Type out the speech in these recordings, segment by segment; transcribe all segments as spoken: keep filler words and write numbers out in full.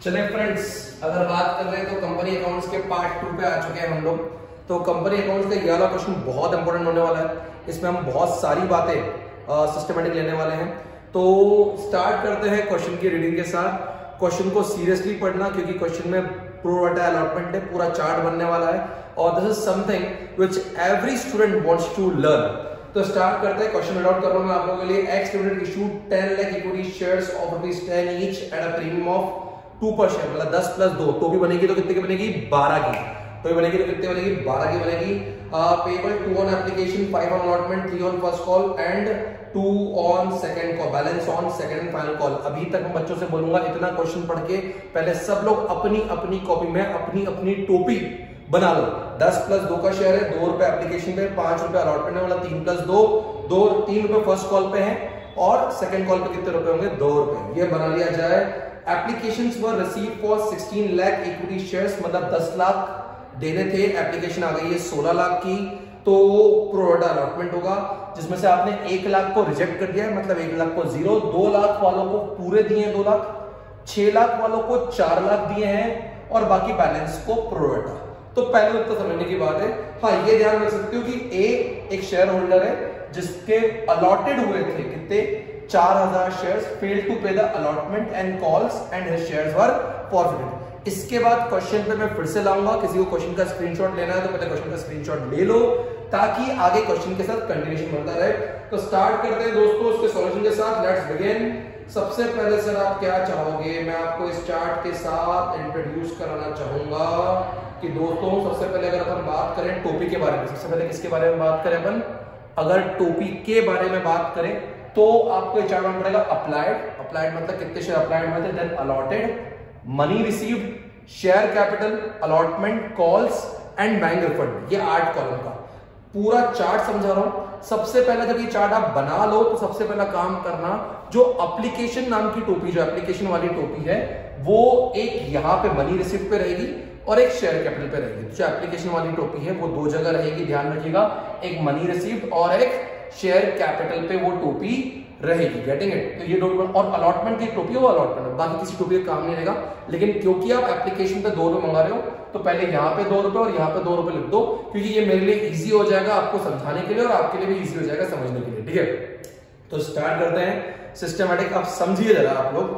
चले फ्रेंड्स, अगर बात कर रहे हैं तो कंपनी अकाउंट्स के पार्ट टू पे आ चुके हैं हम लोग। तो कंपनी अकाउंट्स का ये वाला क्वेश्चन बहुत इंपॉर्टेंट होने वाला है। इसमें हम बहुत सारी बातें सिस्टमेटिक लेने वाले हैं। तो स्टार्ट करते हैं क्वेश्चन की रीडिंग के साथ। क्वेश्चन को सीरियसली पढ़ना, क्योंकि क्वेश्चन में प्रो रटा अलॉटमेंट है, पूरा चार्ट बनने वाला है और this is something which every student wants to learn. तो स्टार्ट करते हैं। क्वेश्चन रीड आउट कर रहा हूं मैं आप लोगों के लिए। X student issued ten lakh equity shares of rupees ten each at a premium of two per share, मतलब दस प्लस दो तो भी बनेगी तो कितने की बनेगी? बारह की। तो ये बनेगी तो कितने बनेगी? बारह की बनेगी। Payable two on application, five on allotment, three on first call and two on second call, balance on second and final call. अभी तक मैं बच्चों से बोलूंगा इतना क्वेश्चन पढ़ के पहले सब लोग अपनी अपनी कॉपी में अपनी अपनी टोपी बना लो। दस प्लस दो का शेयर है, दो रुपए एप्लीकेशन पे, पांच रुपए अलॉटमेंट है, मतलब तीन प्लस दो, दो तीन रुपए फर्स्ट कॉल पे है और सेकंड कॉल पे कितने रुपए होंगे? दो रुपए। ये बना लिया जाए। Applications were received for sixteen lakh equity shares, मतलब दस लाख देने थे, एप्लीकेशन आ गई है सोलह लाख की। तो प्रो रटा अलॉटमेंट होगा जिसमें से आपने एक लाख को रिजेक्ट कर दिया है, मतलब एक लाख को जीरो, दो लाख वालों को पूरे दिए हैं दो लाख, छह लाख वालों को चार लाख दिए हैं और बाकी बैलेंस को प्रो रटा। तो पहले उत्तर समझने की बात है। हाँ, ये ध्यान रख सकते हो कि ए एक शेयर होल्डर है जिसके अलॉटेड हुए थे कितने? चार हजार shares, fail to pay the allotment and calls and his shares were forfeited. इसके बाद क्वेश्चन पे मैं फिर से लाऊंगा। किसी को क्वेश्चन का स्क्रीनशॉट लेना है तो पहले क्वेश्चन का स्क्रीनशॉट ले लो ताकि आगे क्वेश्चन के साथ कंटिन्यूएशन बनता रहे। तो स्टार्ट करते हैं दोस्तों उसके सॉल्यूशन के साथ। Let's begin. सबसे पहले सर आप क्या चाहोगे? मैं आपको इस चार्ट के साथ इंट्रोड्यूस कराना चाहूंगा कि दोस्तों सबसे पहले अगर अपन बात करें टोपी के बारे में, सबसे पहले किसके बारे में बात करें अपन? अगर टोपी के बारे में बात करें तो आपको ये चार्ट में पड़ेगा अप्लाइड। अप्लाइड मतलब कितने शेयर अप्लाइड हुए थे, then allotted, money received, share capital, allotment, calls and bank refund. ये आठ कॉलम का पूरा चार्ट समझा रहा हूं। सबसे पहले जब ये चार्ट आप बना लो तो सबसे पहला काम करना, जो एप्लीकेशन नाम की टोपी, जो एप्लीकेशन वाली टोपी है, वो एक यहां पे मनी रिसीव्ड पे रहेगी और एक शेयर कैपिटल पे रहेगी। जो एप्लीकेशन वाली टोपी है वो दो जगह रहेगी, ध्यान रखिएगा, एक मनी रिसीव्ड और एक शेयर कैपिटल पे वो टोपी रहेगी। Getting it? तो ये डॉक्यूमेंट और अलॉटमेंट की टोपी हो, अलॉटमेंट बाकी किसी टोपी का काम नहीं रहेगा। लेकिन क्योंकि आप एप्लीकेशन पे दो रुपए मंगा रहे हो तो पहले यहाँ पे दो रुपए और यहाँ पे दो रुपए लिख दो, क्योंकि ये मेरे लिए इजी हो जाएगा आपको समझाने के लिए और आपके लिए भी इजी हो जाएगा समझने के लिए। ठीक है, तो स्टार्ट करते हैं सिस्टमैटिक। आप समझिए जरा आप लोग।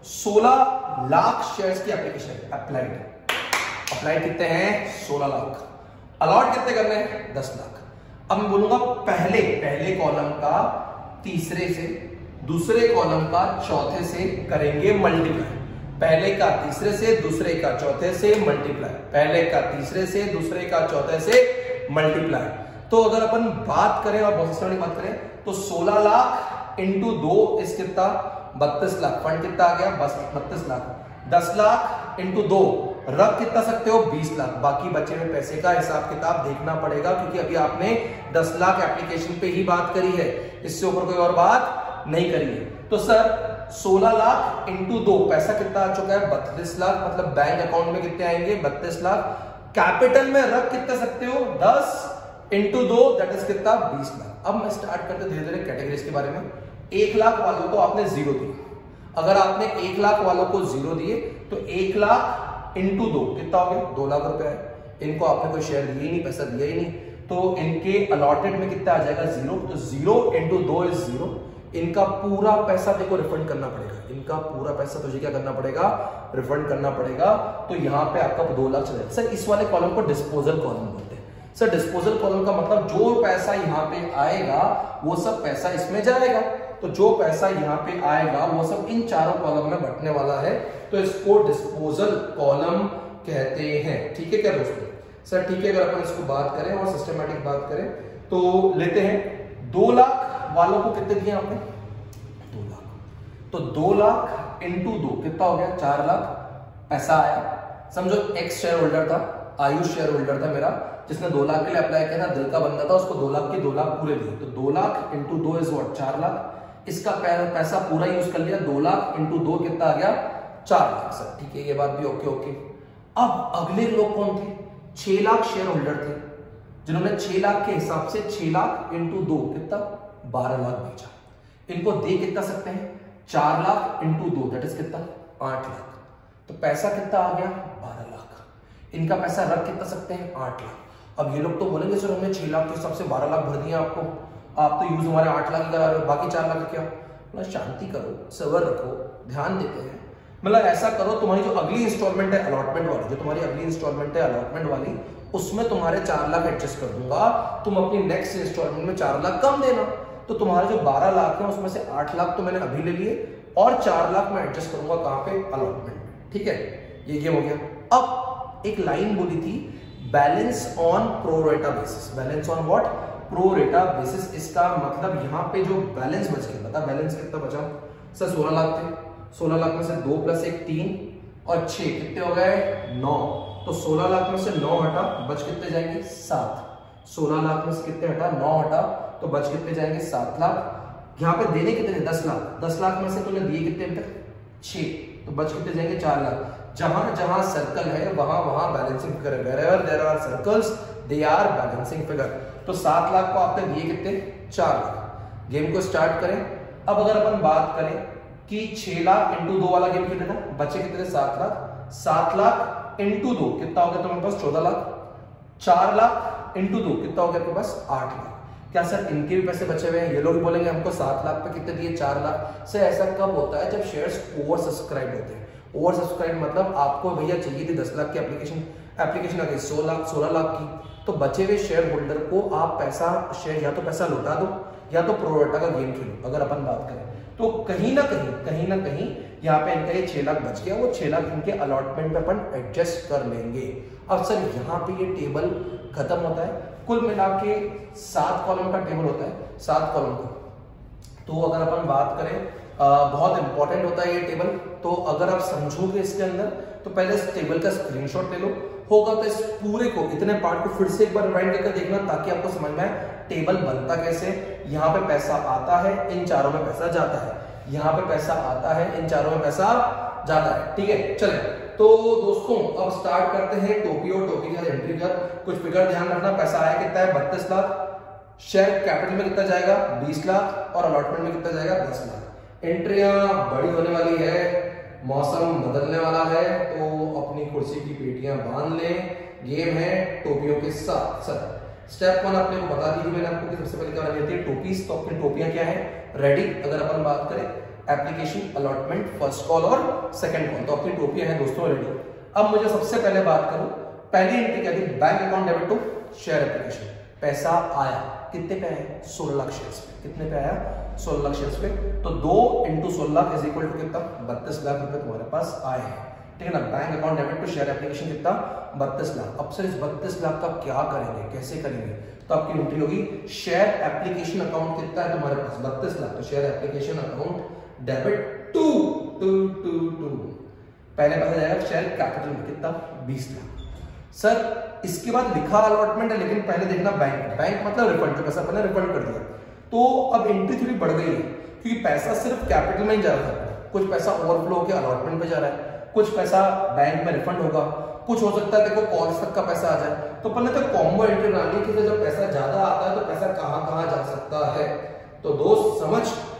सोलह लाख शेयर्स की एप्लीकेशन अप्लाइड अप्लाइड कितने हैं? सोलह लाख। अलॉट कितने करने हैं? दस लाख। अब मैं बोलूंगा पहले पहले कॉलम का तीसरे से, दूसरे कॉलम का चौथे से करेंगे मल्टीप्लाई। पहले का तीसरे से, दूसरे का चौथे से मल्टीप्लाई, पहले का तीसरे से, दूसरे का चौथे से मल्टीप्लाई। तो अगर अपन बात करें और बहुत सारी बात करें तो सोलह लाख इंटू दो इस कितना? बत्तीस लाख। फंड कितना आ गया? बस बत्तीस लाख। दस लाख इंटू दो रख कितना सकते हो? बीस लाख। बाकी बचे हुए पैसे का हिसाब किताब देखना पड़ेगा, क्योंकि अभी आपने दस लाख एप्लीकेशन पे ही बात करी है, इससे ऊपर कोई और बात नहीं करी है। तो सर सोलह लाख इंटू दो पैसा कितना आ चुका है? बत्तीस लाख। मतलब बैंक अकाउंट में कितने आएंगे? बत्तीस लाख। कैपिटल में रख कितना सकते हो? दस इंटू दो दैट इज कितना? बीस लाख। अब मैं स्टार्ट करते धीरे धीरे कैटेगरीज के बारे में। एक लाख वालों को आपने जीरो दिए। अगर आपने एक लाख वालों को जीरो दिए तो एक लाख इंटू दो कितना हो गया? दो लाख रुपए है। इनको आपने कोई शेयर दिए ही नहीं, पैसा दिया ही नहीं, तो इनके अलॉटेड में कितना आ जाएगा? जीरो। तो जीरो इंटू दो इज जीरो। इनका पूरा पैसा देखो रिफंड करना पड़ेगा। इनका पूरा पैसा तुझे क्या करना पड़ेगा? रिफंड करना पड़ेगा। तो यहाँ पे आपका दो लाख चलेगा। सर इस वाले कॉलम को डिस्पोजल कॉलम बोलते हैं। सर डिस्पोजल कॉलम का मतलब जो पैसा यहाँ पे आएगा वो सब पैसा इसमें जाएगा। तो जो पैसा यहाँ पे आएगा वो सब इन चारों कॉलम में बंटने वाला है, तो इसको डिस्पोजल कॉलम कहते हैं। ठीक है क्या दोस्तों? सर ठीक है, अगर अपन इसको बात करें और सिस्टमैटिक बात करें तो लेते हैं दो लाख वालों को कितने दिए आपने? दो लाख। तो दो लाख इंटू दो कितना हो गया? चार लाख पैसा आया। समझो एक्स शेयर होल्डर था, आयुष शेयर होल्डर था मेरा, जिसने दो लाख के लिए अप्लाई किया था, दिल का बंदा था, उसको दो लाख के दो लाख पूरे दिए। तो दो लाख इंटू दो इज व्हाट? चार लाख। इसका पैसा पूरा यूज कर लिया। दो लाख इंटू दो कितना आ गया? चार लाख। सर ठीक है, ये बात भी ओके ओके। अब अगले लोग कौन थे? छह लाख शेयर होल्डर थे जिन्होंने छह लाख के हिसाब से छह लाख इंटू दो कितना? बारह लाख भेजा। इनको दे कितना सकते हैं? चार लाख इंटू दो दैट इज कितना? आठ लाख। तो पैसा कितना आ गया, बारह लाख। इनका पैसा रख कितना सकते हैं, आठ लाख। अब ये लोग तो बोलेंगे सर हमने छह लाख के हिसाब से बारह लाख भर दिया आपको, आप तो यूज हमारे आठ लाख करा रहे हो, बाकी चार लाख क्या। मतलब शांति करो, सबर रखो, ध्यान देते हैं। मतलब ऐसा करो, तुम्हारी जो अगली इंस्टॉलमेंट है अलॉटमेंट वाली, जो तुम्हारी अगली इंस्टॉलमेंट है अलॉटमेंट वाली, उसमें तुम्हारे चार लाख एडजस्ट कर दूंगा, तुम अपनी नेक्स्ट इंस्टॉलमेंट में चार लाख कम देना। तो तुम्हारे जो बारह लाख है उसमें से आठ लाख तो मैंने अभी ले लिए और चार लाख मैं एडजस्ट करूंगा कहां पे, अलॉटमेंट में। ठीक है, ये गेम हो गया। अब एक लाइन बोली थी, balance on pro rata basis. Balance on what, pro rata basis. इसका मतलब यहाँ पे जो बैलेंस बच गया, बता बैलेंस कितना बचा सर, सोलह लाख थे, सोलह लाख में से दो प्लस एक तीन और छह कितने हो गए, नौ। तो सोलह लाख में से नौ हटा, बच कितने जाएंगे, सात। सोलह लाख में से कितने हटा, नौ हटा, तो बच कितने जाएंगे, सात लाख। यहाँ पे देने कितने, दस लाख। दस लाख में से तूने दिए कितने तक, छह, तो बच कितने जाएंगे, चार लाख। जहां जहां सर्कल है वहां वहां बैलेंसिंग फिगर है। wherever there are circles they are balancing figure। तो सात लाख को आपने दिए कितने, चार लाख। गेम को स्टार्ट करें। अब अगर अपन बात करें कि छह लाख इंटू दो वाला गेम खेलना, बचे कितने, सात लाख। सात लाख इंटू दो कितना हो गया तुम्हारे पास, चौदह लाख। चार लाख इंटू दो कितना हो गया तुम्हारे पास, आठ लाख। क्या सर इनके भी पैसे बचे हुए हैं, ये लोग बोलेंगे हमको सात लाख पे कितने दिए, चार लाख। सर ऐसा कब होता है, जब शेयर्स ओवर सब्सक्राइब होते हैं। ओवर सब्सक्राइब मतलब आपको भैया चाहिए थी दस लाख की एप्लीकेशन, एप्लीकेशन आ गई सोलह लाख सोलह लाख की, तो बचे हुए शेयर होल्डर को आप पैसा, शेयर या तो पैसा लौटा दो या तो प्रोरेटा का गेम खेलो। अगर अपन बात करें तो कहीं ना कहीं कहीं ना कहीं यहाँ पे इनका ये छह लाख बच गया, वो छह लाख इनके अलॉटमेंट पे अपन एडजस्ट कर लेंगे। अब सर यहाँ पे ये टेबल खत्म होता है, कुल मिला के सात कॉलम का टेबल होता है, सात कॉलम का। तो अगर अपन बात करें, आ, बहुत इंपॉर्टेंट होता है ये टेबल। तो अगर आप समझोगे इसके अंदर, तो पहले इस टेबल का स्क्रीनशॉट ले लो, होगा तो इस पूरे को, इतने पार्ट को फिर से एक बार रिवाइंड करके देखना, ताकि आपको समझ में आए टेबल बनता कैसे। यहाँ पे पैसा आता है, इन चारों में पैसा जाता है, यहाँ पे पैसा आता है, इन चारों में पैसा जाता है। ठीक है, चले तो दोस्तों अब स्टार्ट करते हैं टोपी और टोपी का एंट्री कर। कुछ फिगर ध्यान रखना, पैसा आया कितना है, बत्तीस लाख। शेयर कैपिटल में कितना जाएगा, बीस लाख, और अलॉटमेंट में कितना जाएगा, दस लाख। एंट्रियां बड़ी होने वाली है, मौसम बदलने वाला है, तो अपनी कुर्सी की पेटियां बांध लें। गेम है टोपियों के साथ। सर स्टेप वन आपने को बता दी थी मैंने आपको कि सबसे पहले क्या बनानी होती है, टोपीज। तो अपनी टोपियां क्या है, रेडी। अगर अपन बात करें एप्लीकेशन, अलॉटमेंट, फर्स्ट कॉल और सेकंड कॉल, तो अपनी टोपियां हैं दोस्तों रेडी। अब मुझे सबसे पहले बात करूं, पहली एंट्री क्या थी, bank account debit to share application. पैसा आया कितने पे आया, सोलह लाख शेयर्स पे। कितने पे आया, सोलह लाख शेयर्स पे। तो दो इंटू सोलह लाख इज इक्वल टू कितना, बत्तीस लाख रुपए तुम्हारे पास आए हैं। ठीक है ना, bank account debit to share application कितना, बत्तीस लाख। अब सर इस बत्तीस लाख का क्या करेंगे, कैसे करेंगे, तो आपकी एंट्री होगी शेयर एप्लीकेशन अकाउंट कितना है तुम्हारे पास, बत्तीस लाख। तो share application account debit to to to to पहले पैसा जाएगा शेयर कैपिटल में कितना, बीस लाख। सर इसके बाद लिखा अलॉटमेंट है, लेकिन पहले देखना बैंक। बैंक मतलब रिफंड, जो पैसा पहले रिफंड कर दिया। तो अब एंट्री थोड़ी बढ़ गई है, क्योंकि पैसा सिर्फ कैपिटल में ही जा रहा है, कुछ पैसा ओवरफ्लो होकर अलॉटमेंट पे जा रहा है, कुछ पैसा बैंक में रिफंड होगा, कुछ हो सकता है देखो कॉल्स तक का पैसा आ जाए। तो पहले तो कॉम्बो एंट्री बनानी है कि जब पैसा ज्यादा आता है तो पैसा कहां कहां जा सकता है। तो दोस्त समझ,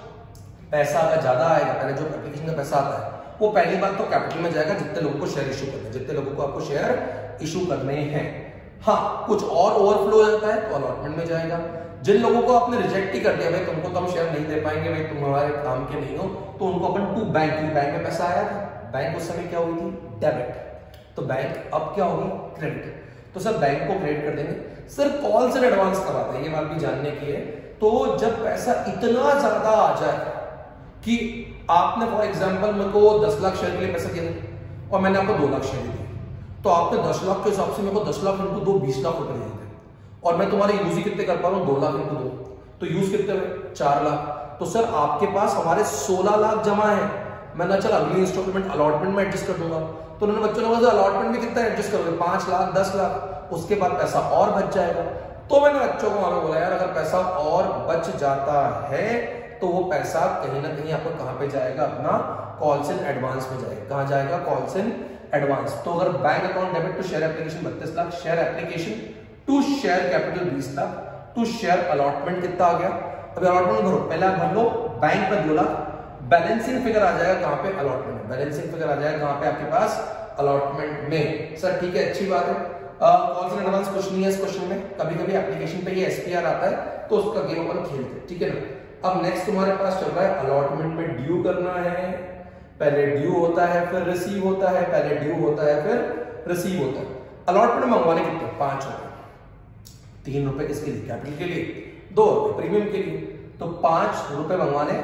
पैसा अगर ज्यादा आएगा, पहले जो एप्लीकेशन का पैसा आता है वो पहली बात तो कैपिटल में जाएगा, जितने लोगों को शेयर इशू करने हैं, जितने लोगों को आपको शेयर इशू करने हैं। हाँ, कुछ और ओवरफ्लो हो जाता है तो अलॉटमेंट में जाएगा। जिन लोगों को आपने रिजेक्ट ही कर दिया, भाई तुमको तो हम शेयर नहीं दे पाएंगे, भाई तुम हमारे काम के नहीं हो, तो उनको अपन टू बैंक, बैंक में पैसा आया था, बैंक उस समय क्या हुई थी, डेबिट। तो बैंक अब क्या होगी, क्रेडिट। तो सर बैंक को क्रेडिट कर देंगे। सर कॉल से एडवांस कब आता है, ये बात भी जानने की है। तो जब पैसा इतना ज्यादा आ जाए कि आपने फॉर एग्जांपल मेरे को दस लाख शेयर के लिए पैसा दिया और मैंने आपको दो लाख शेयर दिए, तो आपने दस लाख के हिसाब से मेरे को दस लाख इंटू दो बीस लाख रुपए दिए थे, और मैं तुम्हारे यूज ही कितने कर पा रहा हूँ, दो लाख इंटू दो, तो यूज कितने हुए, चार लाख। तो सर आपके पास हमारे सोलह लाख जमा है, मैंने चल अगली इंस्टॉलमेंट अलॉटमेंट में एडजस्ट कर दूंगा। तो उन्होंने बच्चों ने बोला अलॉटमेंट में कितना एडजस्ट करोगे, पांच लाख दस लाख, उसके बाद पैसा और बच जाएगा। तो मैंने बच्चों को वहां बोला यार अगर पैसा और बच जाता है तो वो पैसा कहीं ना कहीं आपको कहां पे जाएगा, अपना कॉल्स इन एडवांस में जाएगा। कहां जाएगा, कॉल्स इन एडवांस। तो अगर bank account debit to share application बत्तीस lakh, share application to share capital बीस लाख, टू शेयर अलॉटमेंट कितना आ गया। अभी अलॉटमेंट भरो, पहले आप भर लो बैंक में दो लाख, बैलेंसिंग फिगर आ जाएगा कहां पे, अलॉटमेंट में। बैलेंसिंग फिगर आ जाएगा कहां पे, आपके पास अलॉटमेंट में। सर ठीक है, अच्छी बात है। कॉल्स एंड एडवांस कुछ नहीं है इस क्वेश्चन में, कभी कभी एप्लीकेशन पे ये एसपीआर आता है तो उसका गेम अपन खेलते हैं, ठीक है ना। अब नेक्स्ट तुम्हारे पास चल रहा है अलॉटमेंट में ड्यू करना है। पहले ड्यू होता है फिर रिसीव होता है, पहले ड्यू होता है फिर रिसीव होता है। अलॉटमेंट मंगवाने कितने, पांच रुपए। तीन रुपए किसके लिए, कैपिटल के लिए, दो रुपए प्रीमियम के लिए। तो पांच रुपए मंगवाने,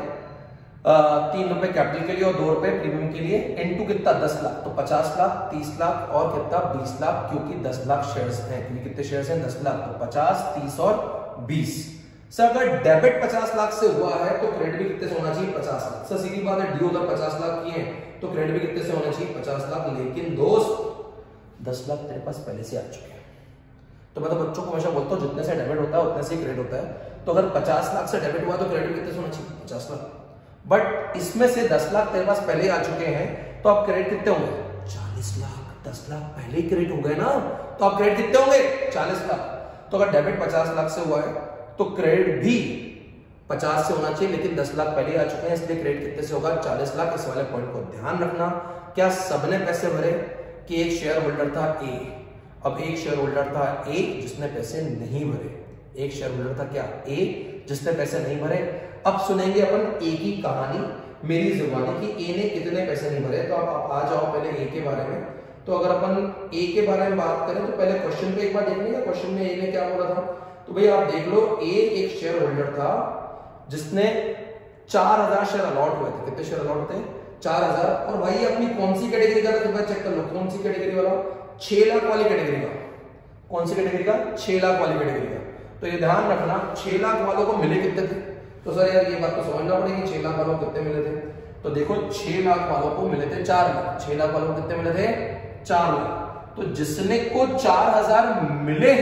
तीन रुपए कैपिटल के लिए और दो रुपए प्रीमियम के लिए। इनटू कितना, दस लाख, तो पचास लाख, तीस लाख और कितना, बीस लाख, क्योंकि दस लाख शेयर्स हैं। क्योंकि कितने शेयर्स हैं, दस लाख, तो पचास, तीस और बीस। सर अगर डेबिट पचास लाख से हुआ है तो क्रेडिट भी कितने से होना चाहिए, पचास लाख। सर सीधी बात है, ड्यू उधर पचास लाख की है तो क्रेडिट भी कितने से होना चाहिए, पचास लाख। लेकिन दोस्त दस लाख तेरे पास पहले से आ चुके हैं। तो मैं तो बच्चों को हमेशा बोलता हूँ जितने से डेबिट होता है उतने से क्रेडिट होता है। तो अगर पचास लाख से डेबिट हुआ तो क्रेडिट कितने से होना चाहिए, पचास लाख। बट इसमें से दस लाख तेरे पास पहले आ चुके हैं तो आप क्रेडिट कितने होंगे, चालीस लाख। दस लाख पहले ही क्रेडिट हो गए ना, तो आप क्रेडिट कितने होंगे, चालीस लाख। तो अगर डेबिट पचास लाख से हुआ है तो क्रेडिट भी पचास से होना चाहिए, लेकिन दस लाख पहले आ चुके हैं इसलिए क्रेडिट कितने से होगा, चालीस लाख। इस वाले पॉइंट को ध्यान रखना। क्या सबने पैसे भरे कि एक शेयर होल्डर था ए, अब एक शेयर होल्डर था ए जिसने पैसे नहीं भरे। एक शेयर होल्डर था क्या, ए, जिसने पैसे नहीं भरे। अब सुनेंगे अपन ए की कहानी मेरी जुबानी की, ए ने कितने पैसे नहीं भरे। तो आप आ जाओ पहले ए के बारे में। तो अगर अपन ए के बारे में बात करें तो पहले क्वेश्चन पे एक बार देख लेंगे, क्वेश्चन में ए ने क्या बोला था। तो भाई आप देख लो, ए एक शेयर होल्डर था जिसने चार हजार शेयर अलॉट हुए थे। कितने शेयर अलॉट होते हैं, चार हजार। और भाई अपनी कौन सी कैटेगरी का था, चेक कर लो कौन सी कैटेगरी वाला, छह लाख वाली कैटेगरी का। कौन सी कैटेगरी का, छह लाख वाली कैटेगरी का। तो ये ध्यान रखना, छह लाख वालों को मिले कितने थे। तो सर यार ये बात तो समझना पड़ेगी, छह लाख वालों को कितने मिले थे। तो देखो छह लाख वालों को मिले थे चार लाख, छह लाख वालों को कितने मिले थे, चार लाख। तो जिसने को चार हजार मिले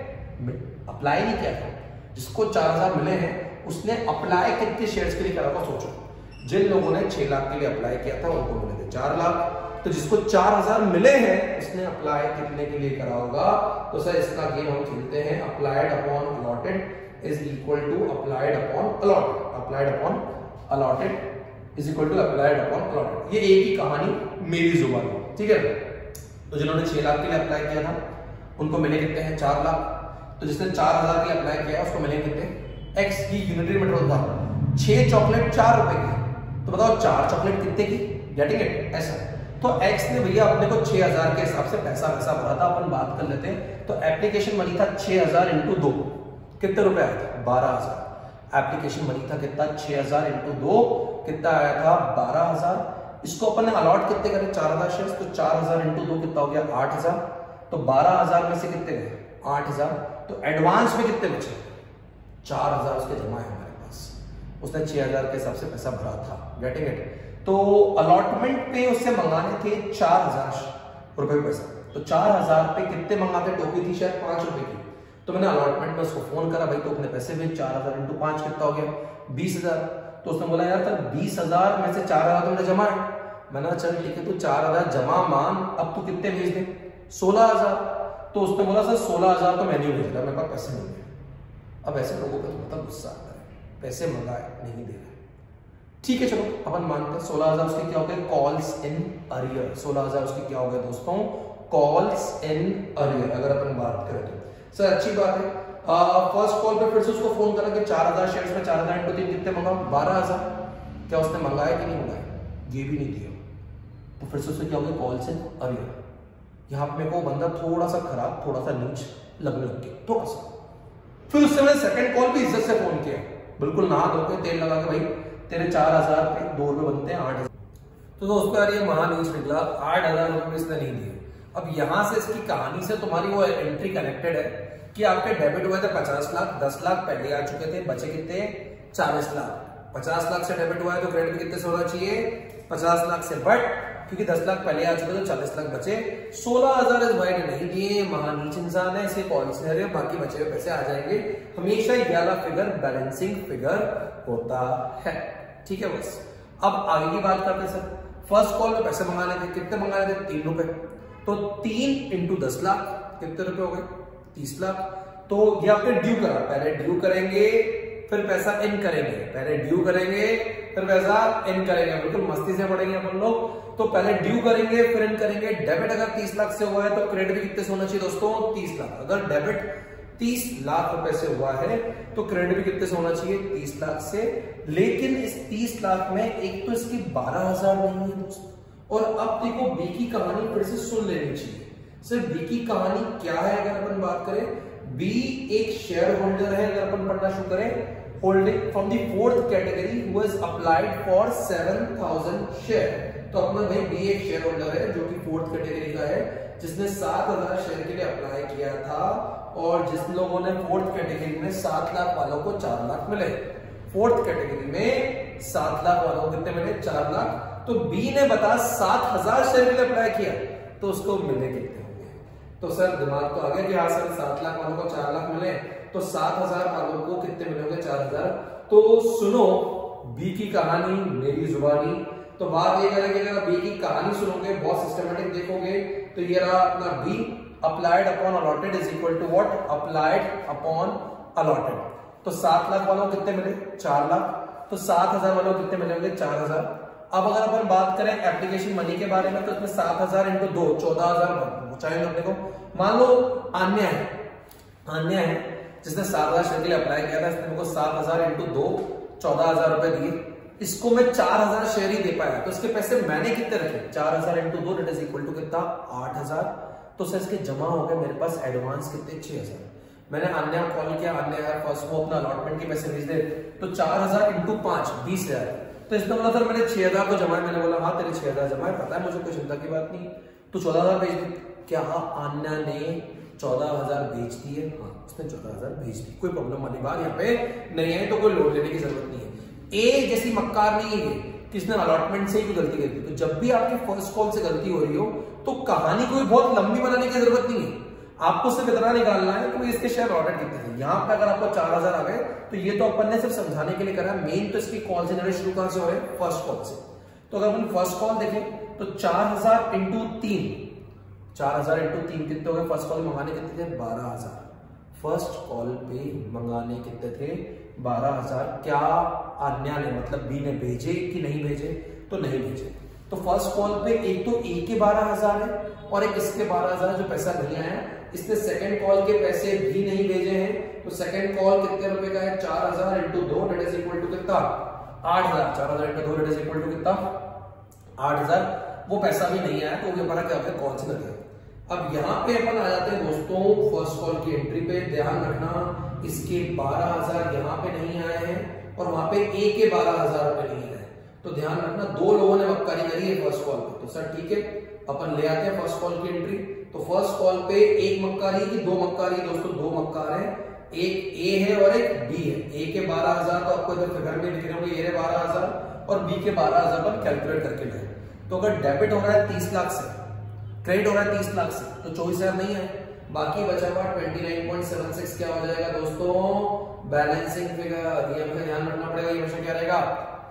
अप्लाई नहीं किया था, जिसको चार हजार मिले हैं उसने अप्लाई कितने शेयर्स के लिए करा था, सोचो। जिन लोगों ने छह लाख के लिए अप्लाई किया था उनको मिले थे चार लाख। तो जिसको चार हजार मिले हैं उसने अप्लाई कितने के लिए करा होगा। तो सर इसका गेम हम खेलते हैं, applied upon allotted is equal to applied upon allotted. Applied upon allotted is equal to applied upon allotted. ये एक ही कहानी मेरी जुबान, ठीक है। तो जिन्होंने छह लाख के लिए अप्लाई किया था उनको मिले कितने हैं, चार लाख। तो जिसने चार हजार के लिए अप्लाई किया उसको मिले कितने, एक्स की यूनिटरी मेथड था, छह चॉकलेट चार रुपए की। तो बताओ चार चॉकलेट कितने की, गेटिंग इट, ऐसा। तो एक्स ने भैया अपने को छह हजार के हिसाब से पैसा वैसा भरा था। अपन बात कर लेते हैं। तो एप्लीकेशन मनी था छह हजार इंटू दो, कितने रुपए आया था, बारह हजार। एप्लीकेशन मनी था कितना, छह हजार इंटू दो, कितना आया था, बारह हजार। इसको अपन ने अलॉट कितने करे, चार हजार शेयर। तो चार हजार इंटू दो कितना हो गया, आठ हजार। तो बारह हजार में से कितने गए, आठ हजार। तो एडवांस में कितने बचे, चार हजार उसके जमा है हमारे पास। उसने छह हजार के हिसाब से पैसा भरा था, गेटिंग इट। तो अलॉटमेंट पे उससे मंगाने थे चार हजार रुपए पैसा। तो चार हजार पे कितने मंगाते, टोपी थी शायद पांच रुपए की। तो मैंने अलॉटमेंट में उसको फोन करा, भाई तो अपने पैसे भेज, चार हजार इंटू पांच कितना हो गया, बीस हजार। तो उसने बोला यार सर बीस हजार में से चार हजार तो मेरे जमा है। मैंने चल ठीक है, तू चार हजार जमा मान, अब तू कितने भेज दे, सोलह हजार। तो उसने बोला सर सोलह हजार तो मैं नहीं भेज रहा, मेरे पास पैसे नहीं है। अब ऐसे लोगों पर मतलब गुस्सा आता है, पैसे मंगाए नहीं दे रहे, ठीक है चलो अपन मानते हैं। सोलह हजार उसके क्या हो गए, कॉल्स इन अरियर। सोलह हजार उसके क्या हो गए दोस्तों, कॉल्स इन अरियर। अगर अपन बात करें तो सर अच्छी बात है। फर्स्ट कॉल पे फिर से उसको फोन करा कि चार हजार शेयर में चार हजार इंटू तीन कितने मंगाओ, बारह हजार। क्या उसने मंगाया कि नहीं मंगाया, ये भी नहीं दिया। तो फिर से उससे क्या हो गया, कॉल्स इन अरियर। यहाँ पे मेरे को बंदा थोड़ा सा खराब, थोड़ा सा नीच लगने लग गया, थोड़ा सा। फिर उससे मैंने सेकंड कॉल पे इज्जत से फोन किया, बिल्कुल नहा धो के तेल लगा के, भाई तेरे चार हजार पे दो रुपए बनते हैं आठ हजार। तो दोस्तों यार ये महानीच निकला, आठ हजार रुपए इसने नहीं दिए। अब यहां से इसकी कहानी से तुम्हारी वो एंट्री कनेक्टेड है कि आपके डेबिट हुए थे पचास लाख, दस लाख पहले आ चुके थे, बचे कितने, चालीस लाख। पचास लाख से डेबिट हुआ है तो क्रेडिट कितने से होना चाहिए, पचास लाख से। बट क्योंकि दस लाख पहले आ चुके तो चालीस लाख बचे, सोलह हजार इस भाई ने नहीं दिए, महानीच इंसान है, इसे कॉल्स नहीं आ रहे, बाकी बचे हुए पैसे आ जाएंगे। हमेशा ये वाला फिगर बैलेंसिंग फिगर होता है, ठीक है। बस अब आगे की बात करते हैं सर। फर्स्ट कॉल में पैसे मंगाने थे, कितने मंगाने थे, तीन रुपए। तो तीन इंटू दस लाख कितने रुपए हो गए, तीस लाख। तो ये आपने ड्यू करा, पहले ड्यू करेंगे फिर पैसा इन करेंगे, पहले ड्यू करेंगे फिर वैसा इन करेंगे, बिल्कुल मस्ती से पढ़ेंगे अपन लोग। तो पहले ड्यू करेंगे फिर इन करेंगे। डेबिट अगर तीस लाख से हुआ है तो क्रेडिट भी कितने से होना चाहिए दोस्तों, तीस लाख। अगर डेबिट तीस लाख रुपए से हुआ है तो क्रेडिट भी कितने से होना चाहिए, तीस लाख से। लेकिन इस तीस लाख में एक तो इसकी बारह हजार नहीं है दोस्तों, और अब देखो बी की कहानी फिर से सुन लेनी चाहिए। सर बी की कहानी क्या है अगर अपन बात करें, बी एक शेयर होल्डर है। अगर अपन पढ़ना शुरू करें, holding from the fourth category who has applied for seven thousand share. तो अपना भाई बी एक शेयर होल्डर है जो कि फोर्थ कैटेगरी का है, जिसने सात हजार शेयर के लिए अप्लाई किया था, और जिस लोगों ने फोर्थ कैटेगरी में सात लाख वालों को चार लाख मिले। फोर्थ कैटेगरी में सात लाख वालों को कितने मिले, चार लाख। तो बी ने बता सात हजार शेयर के लिए अप्लाई किया, तो उसको मिले कितने होंगे। तो सर दिमाग तो आ गया कि हाँ सर सात लाख वालों को चार लाख मिले, तो सात हजार वालों को कितने मिलेंगे, चार हजार। तो सुनो बी की कहानी मेरी जुबानी। तो बात ये करेंगे, अगर बी की कहानी सुनोगे, बहुत सिस्टमेटिक देखोगे, तो ये रहा अपना B, applied upon allotted is equal to what, applied upon allotted. तो सात लाख वालों को कितने मिले, चार लाख। तो सात हजार वालों को कितने मिलेंगे, चार हजार। अब अगर अपन बात करें एप्लीकेशन मनी के बारे में, तो इसमें सात हजार इंटू दो चौदह हजार चाहे अपने को। मान लो अन्य है, अन्य है जिसने सात हजार शेयर के लिए अप्लाई किया था, इसने को सात हजार इंटू दो चौदह हजार रुपए दिए, इसको मैं चार हजार शेयर ही दे पाया, तो इसके पैसे मैंने कितने रखे, चार हजार इंटू दो डेट इज इक्वल टू कितना, आठ हजार। तो सर इसके जमा हो गए मेरे पास एडवांस कितने, छह हजार। मैंने अन्य कॉल किया, अन्य यार फर्स्ट को अपना अलॉटमेंट के पैसे भेज दे, तो चार हजार इंटू पांच बीस हजार। तो इसने बोला सर मैंने छह हजार को जमा है, मैंने बोला हाँ तेरे छह हजार जमा है, पता है मुझे, कोई चिंता की बात नहीं, तो चौदह हजार भेज दे। क्या अन्य ने चौदह हजार भेज दिए, हाँ इसने चौदह हजार भेज दी, कोई प्रॉब्लम वाली बात यहाँ पे नहीं है, तो कोई लोड लेने की जरूरत नहीं है। ए जैसी मक्कार नहीं है किसने अलॉटमेंट से ही गलती कर दी। तो जब भी आपकी फर्स्ट कॉल से गलती हो रही हो, तो कहानी कोई बहुत लंबी बनाने की जरूरत नहीं है, आपको सिर्फ इतना निकालना है कि इसके शेयर अलॉटेड कितने थे। यहाँ पे अगर आपको चार हजार आ गए, तो ये तो अपन ने सिर्फ समझाने के लिए करा, मेन तो इसकी कॉल से जनरेट शुरू कहां से हो रहे हैं, फर्स्ट कॉल से। तो अगर अपन फर्स्ट कॉल देखें, तो चार हजार इंटू तीन, चार हजार इंटू तीन कितने हो गए, फर्स्ट कॉल मंगाने कितने थे, बारह हजार। फर्स्ट कॉल पे मंगाने कितने थे, बारह हजार। क्या अन्य ने मतलब बी ने भेजे कि नहीं भेजे, तो नहीं भेजे। तो फर्स्ट कॉल पे एक तो ए के बारह हजार है और एक इसके बारह हजार जो पैसा नहीं आया। इसने सेकंड कॉल के पैसे भी नहीं भेजे हैं, तो सेकंड कॉल कितने रुपए का है, चार हजार इंटू दो डेट इज इक्वल टू कितना, आठ हजार। चार हजार इंटू दो डेट इज इक्वल टू कितना, आठ हजार। वो पैसा भी नहीं आया, तो वो हमारा क्या होता है, कॉल से लग गया। अब यहाँ पे अपन आ जाते हैं दोस्तों फर्स्ट कॉल की एंट्री पे। ध्यान रखना इसके बारह हजार यहाँ पे नहीं आए हैं और वहां पे ए के बारह हजार रुपए नहीं आए, तो ध्यान रखना दो लोगों ने मक्कारी करी है फर्स्ट कॉल पे। तो सर ठीक है, अपन ले आते हैं फर्स्ट कॉल की एंट्री। तो फर्स्ट कॉल पे एक मक्कारी की दो मक्कारी, दोस्तों दो मक्कार है, एक ए है और एक बी है। ए के बारह हजार तो आपको इधर फिगर में लिख रहे होंगे, ए बारह हजार और बी के बारह हजार पर कैलकुलेट करके लाए। तो अगर डेबिट हो रहा है तीस लाख से, क्रेडिट हो रहा है तीस लाख से, तो चौबीस हजार नहीं है, बाकी बचा हुआ उनतीस पॉइंट सात छह क्या हो जाएगा दोस्तों, बैलेंसिंग फिगर। ये हमें ध्यान रखना पड़ेगा, ये हमेशा क्या रहेगा,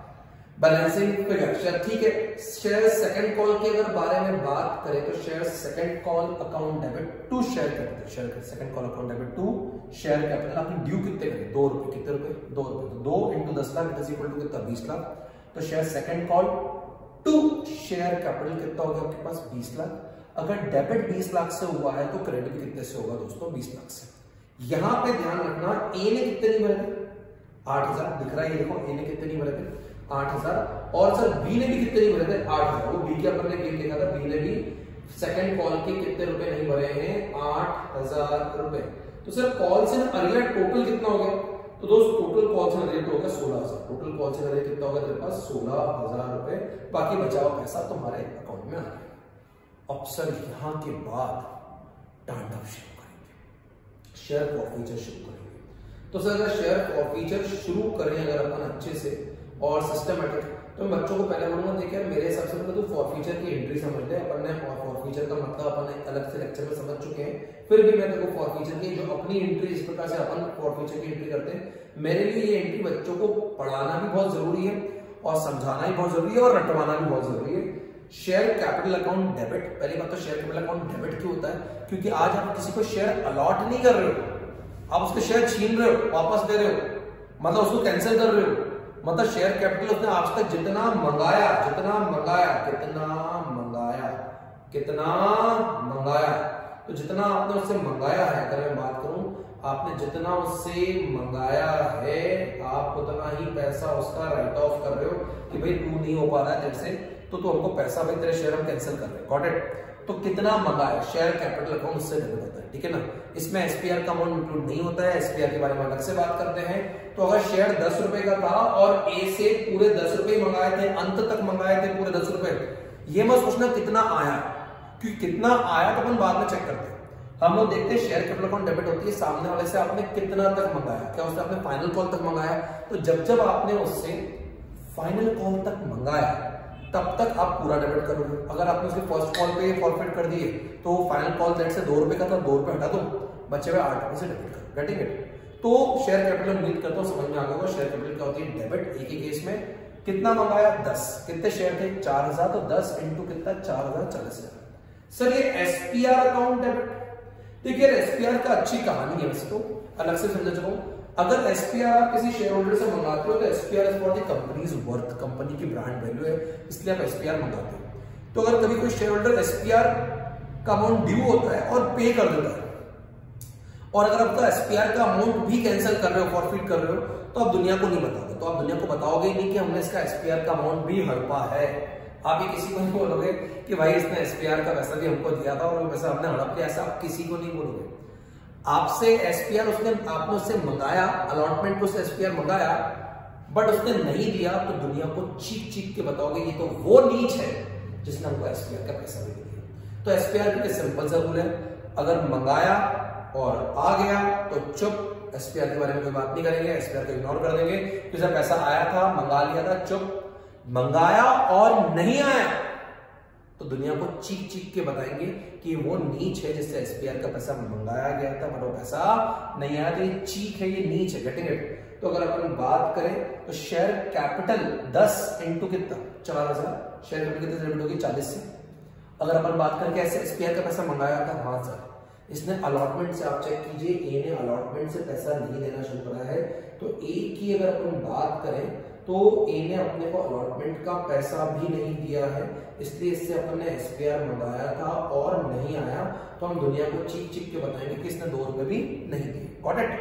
बैलेंसिंग फिगर। शेयर ठीक है। शेयर सेकंड कॉल के अगर बारे में बात करें, तो share second call account debit to share capital, share second call account debit to share capital. आपने ड्यू कितने करे, दो रुपए, कितने रुपए, दो रुपए। तो दो इंटू दस लाख इज इक्वल टू कितना, बीस लाख। तो share second call to share capital कितना होगा आपके पास, बीस लाख। अगर डेबिट बीस लाख से हुआ है तो क्रेडिट कितने से होगा दोस्तों, बीस लाख से। यहां पे ध्यान रखना ए ने कितने नहीं भरे थे, आठ हजार दिख रहा है, ये देखो ए ने कितने नहीं भरे थे, आठ हजार। और सर बी ने भी कितने नहीं भरे थे, आठ हजार। वो बी के अपन ने गेम लिखा था, बी ने भी सेकंड कॉल के कितने रुपए नहीं भरे हैं, आठ हजार रुपए। तो सर कॉल से अर्लियर टोटल कितना हो गया, तो दोस्त टोटल कॉल से अर्लियर हो गया सोलह हजार। टोटल कॉल से अर्लियर कितना होगा तेरे पास, सोलह हजार रुपए। बाकी बचा हुआ पैसा तुम्हारे अकाउंट में आ गया। अब सर यहां के बाद तांडव शुरू करेंगे, शेयर फॉरफीचर शुरू करेंगे। तो सर अगर शेयर फॉरफीचर शुरू करें अगर अपन अच्छे से और सिस्टमेटिक, तो मैं बच्चों को पहले बोलूंगा, देखिए मेरे हिसाब से तो फॉरफीचर की एंट्री समझ ले। अपन ने फॉरफीचर का मतलब अपन अलग से लेक्चर में समझ चुके हैं, फिर भी मैं देखो फॉरफीचर की जो अपनी एंट्री जिस प्रकार से अपन फॉरफीचर की एंट्री करते हैं, मेरे लिए ये एंट्री बच्चों को पढ़ाना भी बहुत जरूरी है और समझाना भी बहुत जरूरी है और रटवाना भी बहुत जरूरी है। शेयर कैपिटल अकाउंट डेबिट, पहली बात तो शेयर कैपिटल अकाउंट डेबिट क्यों होता है, क्योंकि आज आप किसी को शेयर अलॉट नहीं कर रहे हो, आप उसके शेयर छीन रहे हो, वापस दे रहे हो, मतलब उसको कैंसिल कर रहे हो। मतलब शेयर कैपिटल उसने आज तक जितना मंगाया जितना मंगाया कितना मंगाया कितना मंगाया तो जितना आपने उससे मंगाया है, अगर मैं बात करूं, आपने जितना उससे मंगाया है आप उतना ही पैसा उसका राइट ऑफ कर रहे हो कि भाई तू नहीं हो पा रहा है तेरे से, तो तू हमको पैसा, भाई तेरे शेयर हम कैंसिल कर रहे हैं। Got it? तो कितना मंगाया शेयर कैपिटल अकाउंट उससे डेबिट होता है, ठीक है ना। इसमें एसपीआर का अमाउंट इंक्लूड नहीं होता है, एसपीआर के बारे में अलग से बात करते हैं। तो अगर शेयर दस रुपए का था और ए से पूरे दस रुपए मंगाए थे, अंत तक मंगाए थे पूरे दस रुपए, ये मत सोचना कितना आया, क्योंकि कितना आया तो अपन बाद में चेक करते हैं। हम लोग देखते हैं शेयर कैपिटल अकाउंट डेबिट होती है सामने वाले से आपने कितना तक मंगाया, क्या उसने आपने फाइनल कॉल तक मंगाया। तो जब जब आपने उससे फाइनल कॉल तक मंगाया तब तक आप पूरा डेबिट करोगे। अगर आपने उसके फर्स्ट कॉल पे फॉरफिट कर दिए तो फाइनल कॉल डेट से दो रुपए का था, दो रुपए हटा दो, बचे हुए आठ रुपए से डेबिट करो। Getting it? तो शेयर कैपिटल उम्मीद करता हूं समझ में आ गया होगा। शेयर कैपिटल क्या होती है? डेबिट। एक ही केस में कितना मंगाया? दस। कितने शेयर थे? चार हजार। तो दस इंटू कितना? चार हजार, चालीस हजार। सर ये एसपीआर अकाउंट डेबिट, देखिए एसपीआर का अच्छी कहानी है, इसको अलग से समझ जाओ। अगर एसपीआर आप किसी शेयर होल्डर से मंगाते हो तो SPR is for the company's worth, company की ब्रांड वैल्यू है, इसलिए आप एसपीआर मंगाते हो। तो अगर कभी कोई शेयर होल्डर एसपीआर का अमाउंट ड्यू होता है और पे कर देता है, और अगर आपका एसपीआर का अमाउंट भी कैंसिल कर रहे हो, फॉरफिट कर रहे हो, तो आप दुनिया को नहीं बताओगे। तो आप दुनिया को बताओगे नहीं कि हमने इसका एसपीआर का अमाउंट भी हड़पा है। आप ये किसी को नहीं बोलोगे कि भाई इसने एसपीआर का पैसा भी हमको दिया था और वो पैसा हमने हड़प लिया, ऐसा आप किसी को नहीं बोलोगे। आपसे एसपीआर उसने आपने उससे मंगाया, अलॉटमेंट उससे एसपीआर मंगाया, बट उसने नहीं दिया, तो दुनिया को चीख चीख के बताओगे ये तो वो नीच है जिसने हमको एसपीआर का पैसा भी दिया। तो एसपीआर के सिंपल सा रूल है, अगर मंगाया और आ गया तो चुप, एसपीआर के बारे में कोई बात नहीं करेंगे, एसपीआर को इग्नोर कर देंगे। जैसे पैसा आया था, मंगा लिया था, चुप। मंगाया और नहीं आया तो दुनिया को चीख चीख के बताएंगे कि वो नीच है जिससे एसपीआर का पैसा मंगाया गया था बट वो पैसा नहीं आया, तो ये चीख है, ये नीच है। Getting it? तो अगर अपन बात करें तो शेयर कैपिटल दस इंटू कितना? चार हजार। शेयर कैपिटल कितने डेबिट होगी? चालीस से। अगर अपन बात करें ऐसे एसपीआर का पैसा मंगाया था, हाँ सर इसने अलॉटमेंट से, आप चेक कीजिए, ए ने अलॉटमेंट से पैसा नहीं देना शुरू करा है। तो ए की अगर अपन बात करें तो ए ने अपने को अलॉटमेंट का पैसा भी नहीं दिया है, इसलिए इससे अपन ने एसपीआर मंगाया था और नहीं आया, तो हम दुनिया को चीख चीख के बताएंगे कि इसने दो रुपए भी नहीं दिए। Got it?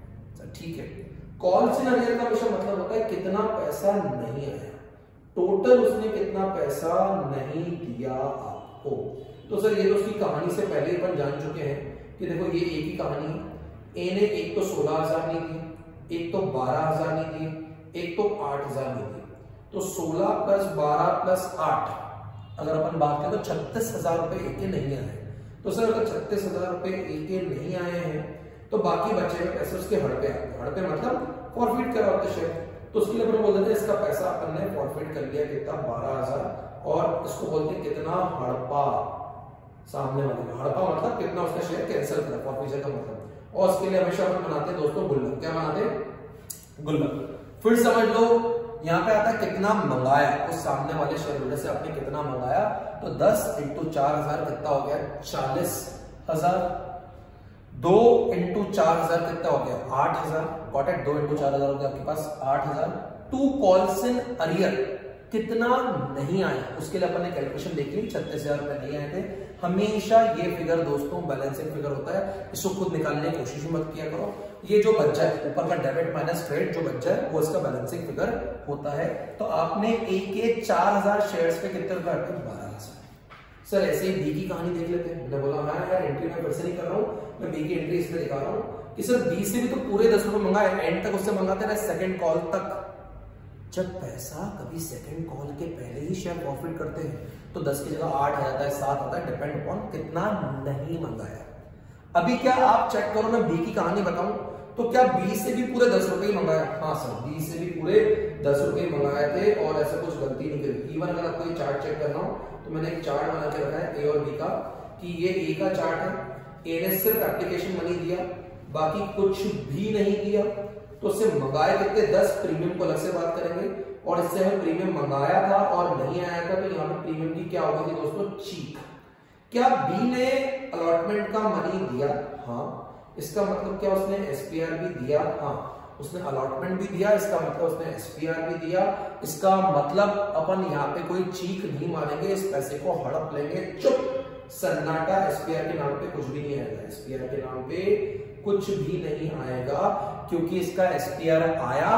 ठीक है। कॉल्स इन अरियर का हमेशा मतलब होता है कितना पैसा नहीं आया, टोटल उसने कितना पैसा नहीं दिया आपको। तो सर ये तो उसकी कहानी से पहले ही अपन जान चुके हैं कि देखो ये एक ही कहानी है। ए ने एक तो सोलह हजार नहीं दिए, एक तो बारह हजार नहीं दिए, एक तो आठ हजार नहीं दिए। तो सोलह प्लस बारह प्लस आठ अगर अपन बात करें तो छत्तीस हजार रुपए एक के नहीं आए। तो सर अगर छत्तीस हजार रुपए एक के नहीं आए हैं तो बाकी बचे हुए पैसे उसके हड़पे आते हैं। हड़पे मतलब फॉरफिट करा होते शेयर, तो उसके लिए अपन बोल देते हैं इसका पैसा अपन ने फॉरफिट कर लिया कितना? बारह हजार। और इसको बोलते हैं कितना? हड़पा। सामने वाले का हड़पा मतलब कितना उसका शेयर कैंसिल करा, फॉरफिचर का मतलब। और उसके लिए हमेशा अपन बनाते हैं दोस्तों गुल्लक। क्या बनाते हैं? गुल्लक। फिर समझ लो यहाँ पे आता है कितना मंगाया, उस सामने वाले शेयर होल्डर से आपने कितना मंगाया। तो दस इंटू चार हजार कितना हो गया? चालीस हजार। दो इंटू चार हजार कितना हो गया? आठ हजार। Got it? दो इंटू चार हजार हो गया आपके पास आठ हजार। टू कॉल्स इन अरियर कितना नहीं आया, उसके लिए अपन ने कैलकुलेशन देख ली, छत्तीस हजार रुपए नहीं आए थे। हमेशा ये फिगर दोस्तों बैलेंसिंग फिगर होता है, इसको खुद निकालने की कोशिश मत किया करो। ये जो बच जाए ऊपर का डेबिट माइनस क्रेडिट जो बच जाए वो इसका बैलेंसिंग फिगर होता है। तो आपने ए के चार हजार शेयर्स पे कितने रुपए हटे? बारह हजार। सर ऐसे ही बी की कहानी देख लेते हैं। मैंने बोला हाँ यार एंट्री में फिर से नहीं कर रहा हूँ, मैं बी की एंट्री इसमें दिखा रहा हूँ कि सर बी से भी तो पूरे दस रुपए मंगाए, एंड तक उससे मंगाते रहे सेकंड कॉल तक। जब पैसा कभी सेकंड कॉल के पहले ही शेयर प्रॉफिट करते हैं तो दस की जगह आठ आ जाता है, सात आता है, डिपेंड अपॉन कितना नहीं मंगाया। अभी क्या आप चेक करो, मैं बी की कहानी बताऊं तो क्या बी से भी पूरे दस रुपए ही मंगाया? हाँ सर बी से भी पूरे दस रुपए मंगाए थे और ऐसा कुछ गलती नहीं करी। इवन अगर आपको ये चार्ट चेक करना हो तो मैंने एक चार्ट बना के रखा है ए और बी का, कि ये ए का चार्ट है। ए ने सिर्फ एप्लीकेशन मनी दिया, बाकी कुछ भी नहीं दिया, तो उससे मंगाए कितने? दस। प्रीमियम को अलग से बात करेंगे, और इससे हमें प्रीमियम मंगाया था और नहीं आया था, तो यहाँ पे प्रीमियम की क्या हो गई थी दोस्तों? चीख। क्या बी ने अलॉटमेंट का मनी दिया? हाँ। इसका मतलब क्या उसने एसपीआर भी दिया? हाँ। उसने अलॉटमेंट भी दिया, इसका मतलब उसने एसपीआर भी दिया। इसका मतलब अपन यहाँ पे कोई चीख नहीं मारेंगे, इस पैसे को हड़प लेंगे, चुप सन्नाटा। एसपीआर के नाम पे कुछ भी नहीं आएगा, एसपीआर के नाम पे कुछ भी नहीं आएगा, क्योंकि इसका एसपीआर आया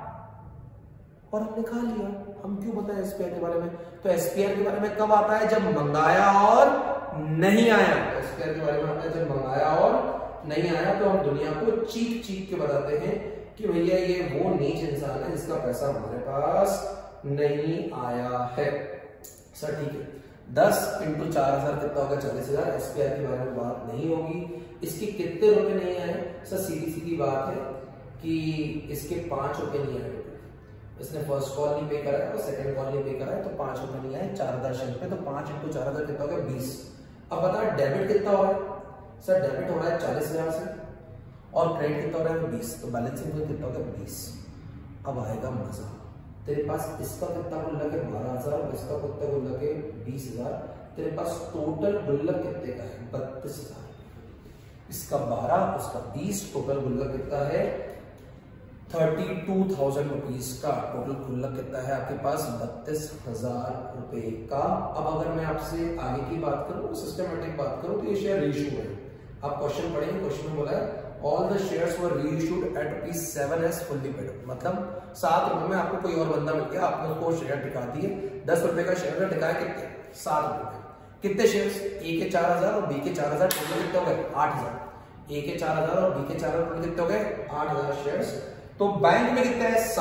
और हमने खा लिया। हम क्यों बताएं एसपीआर के बारे में? तो एसपीआर के बारे में कब आता है? जब मंगाया और नहीं आया। एसपीआर के बारे में आता है जब मंगाया और नहीं आया। तो हम दुनिया को चीख चीख के बताते हैं कि भैया ये वो नीच इंसान है जिसका पैसा हमारे पास नहीं आया है। सर ठीक है, दस इंटू चार हजार कितना होगा? चालीस हजार। एसपीआर के बारे में बात नहीं होगी। इसके कितने रुपए नहीं आए? सर सीधी सीधी बात है कि इसके पांच रुपए नहीं आए। इसने फर्स्ट कॉल नहीं पे करा है और सेकंड कॉल नहीं पे करा है, तो पांच रुपए नहीं आए। चार हजार शेयर पे, तो पांच इंटू चार हजार कितना हो गया? बीस। अब बता डेबिट कितना हो रहा है? सर डेबिट हो रहा है चालीस हजार से और क्रेडिट कितना हो रहा है? बीस। तो बैलेंसिंग में कितना हो गया? बीस। अब आएगा मजा। तेरे पास इसका कितना गुल्लक है? बारह हजार और इसका कितना गुल्लक है? बीस हजार। तेरे पास टोटल गुल्लक कितने का है? बत्तीस हजार। इसका बारह, उसका बीस, टोटल गुल्लक कितना है? थर्टी टू थाउजेंड रुपीज का टोटल गुल्लक कितना है आपके पास? बत्तीस हजार रुपए का। अब अगर मैं आपसे आगे की बात करूं, सिस्टमेटिक बात करूं, तो ये शेयर रीइश्यू है। आप क्वेश्चन पढ़ेंगे, क्वेश्चन में बोला है all the shares were reissued at rupees seven as fully paid. मतलब सात रुपए में आपको कोई और बंदा मिल गया, आपने उसको शेयर टिका दिए। दस रुपए का शेयर टिकाया कितने? सात रुपए। कितने शेयर्स? ए के चार हजार और बी के चार हजार, टोटल कितने हो गए? आठ हजार। ए के चार हजार और बी के चार हजार, कितने हो गए? आठ हजार शेयर्स। तो बैंक में कितना है?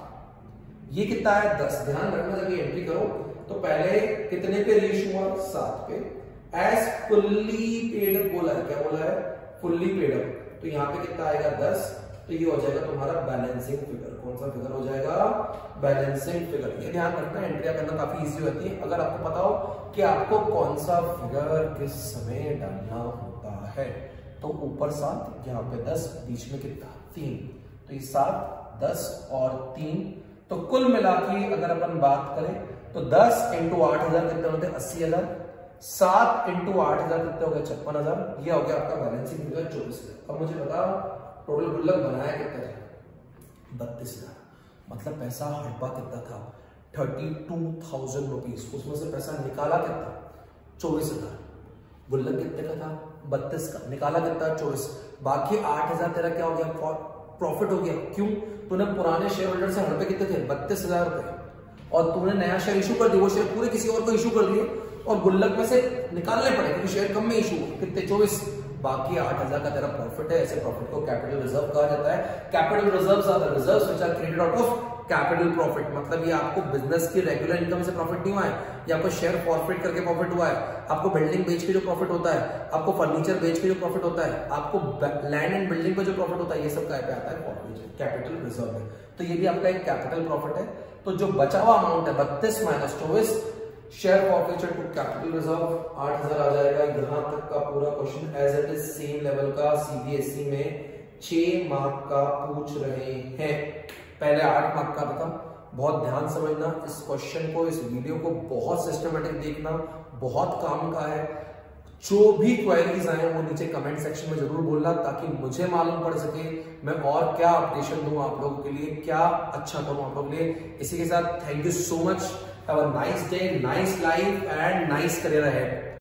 सात। ये कितना है? दस। ध्यान रखना जब ये एंट्री करो तो पहले कितने पे रीइश्यू हुआ? सात पे। एज फुल्ली पेड बोला है। क्या बोला है? Fully paid. तो यहाँ पे कितना आएगा? दस। तो ये हो जाएगा तुम्हारा बैलेंसिंग फिगर। कौन सा फिगर हो जाएगा? Balancing figure. ये ध्यान रखना, एंट्रिया करना काफी इजी होती है अगर आपको पता हो कि आपको कौन सा फिगर किस समय डालना होता है। तो ऊपर सात, यहाँ पे दस, बीच में कितना? तीन। तो ये सात, दस और तीन, तो कुल मिला के अगर अपन बात करें तो दस इंटू आठ हजार कितने होते हैं? अस्सी हजार। सात इंटू आठ हजार कितने हो गए? छप्पन हजार। ये हो गया आपका बैलेंसिंग फिगर चौबीस हजार। अब मुझे बता टोटल गुल्लक बनाया कितना था? बत्तीस हजार। मतलब पैसा हड़पा कितना था? Thirty two thousand rupees. उसमें से पैसा निकाला कितना? चौबीस हजार। गुल्लक कितने का था? बत्तीस का। निकाला कितना? चौबीस। बाकी आठ हजार तेरा क्या हो गया? प्रॉफिट हो गया। क्यों? तूने पुराने शेयर होल्डर से हड़पे कितने थे? बत्तीस हजार रुपए, और तूने नया शेयर इशू कर दिया। वो शेयर पूरे किसी और को इशू कर दिए और गुल्लक में से निकालने पड़े क्योंकि शेयर कम में इशू हुए। कितने? चौबीस। बाकी आठ हजार का तेरा प्रॉफिट है। ऐसे प्रॉफिट को कैपिटल रिजर्व कहा जाता है। Capital reserves are the reserves which are created out of capital profit. मतलब ये आपको बिजनेस की रेगुलर इनकम से प्रॉफिट नहीं हुआ है, ये आपको शेयर फॉरफिट करके प्रॉफिट हुआ है, आपको बिल्डिंग बेच के जो प्रॉफिट होता है, आपको फर्नीचर बेच के जो प्रॉफिट होता है, आपको लैंड एंड बिल्डिंग पे जो प्रॉफिट होता है, ये सब क्या पे आता है? कैपिटल रिजर्व में। तो ये भी आपका एक कैपिटल प्रॉफिट है। तो जो बचा हुआ अमाउंट है बत्तीस माइनस चौबीस, share forfeiture to capital reserve, आठ हजार आ जाएगा। यहां तक का पूरा question as it is same level का सीबीएसई में छह मार्क का पूछ रहे हैं। पहले आठ मार्क का था। बहुत ध्यान समझना इस क्वेश्चन को, इस वीडियो को बहुत सिस्टमेटिक देखना, बहुत काम का है। जो भी क्वेरीज आए वो नीचे कमेंट सेक्शन में जरूर बोलना ताकि मुझे मालूम पड़ सके मैं और क्या अपडेशन दूं आप लोगों के लिए, क्या अच्छा करूं आप लोगों के लिए। इसी के साथ thank you so much. Have a nice day, nice life and nice career ahead.